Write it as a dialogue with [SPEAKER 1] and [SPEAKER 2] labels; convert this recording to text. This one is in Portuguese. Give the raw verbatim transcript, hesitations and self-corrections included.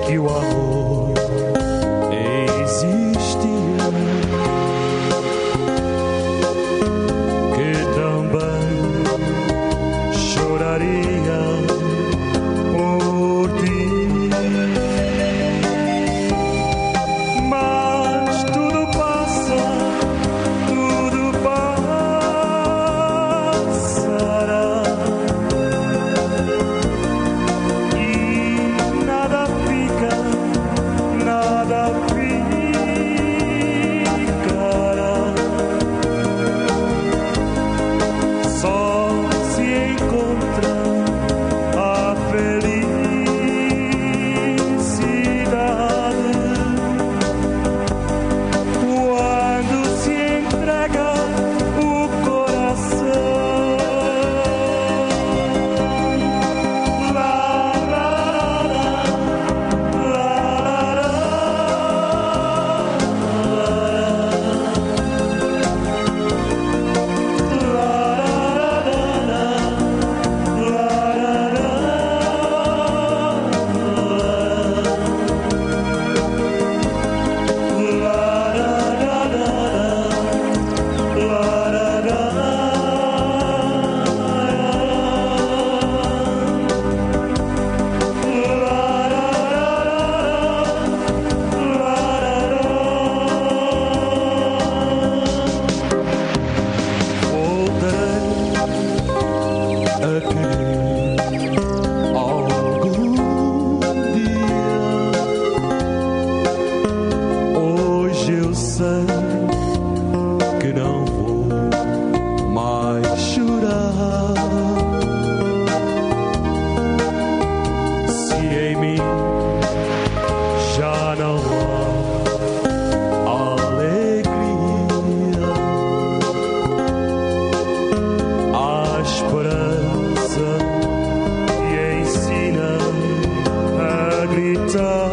[SPEAKER 1] que o amor existia, que também choraria por ti. Mas tudo passa, tudo passará, e nada fica, nada ficará. Só se encontra a felicidade quando se entrega o coração. Lá, lá, lá, lá, a querer algum dia. Hoje eu sei que não vou mais chorar. Se em mim já não há alegria, há esperança que ensina a gritar.